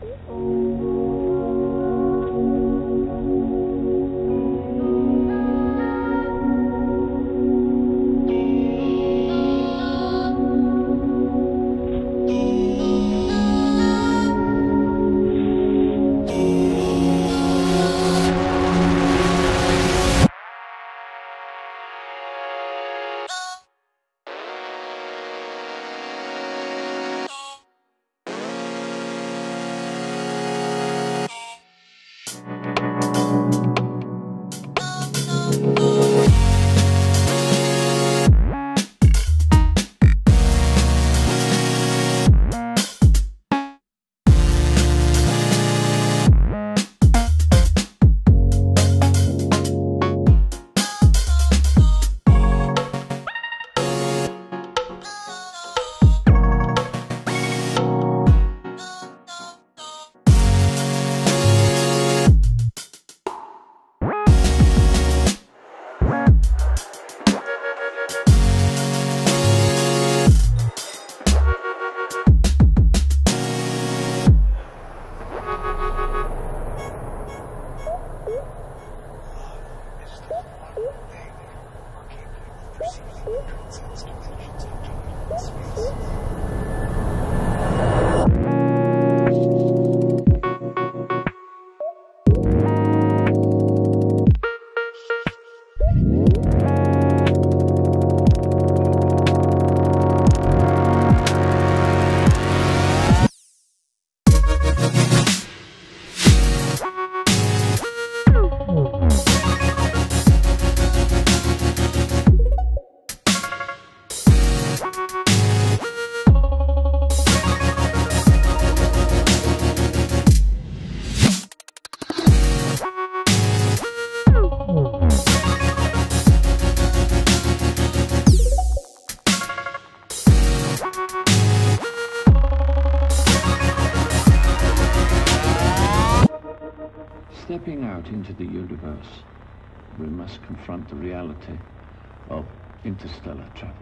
Stepping out into the universe, we must confront the reality of interstellar travel.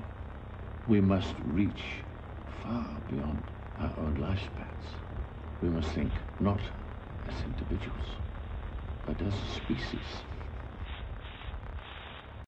We must reach far beyond our own lifespans. We must think not as individuals, but as a species.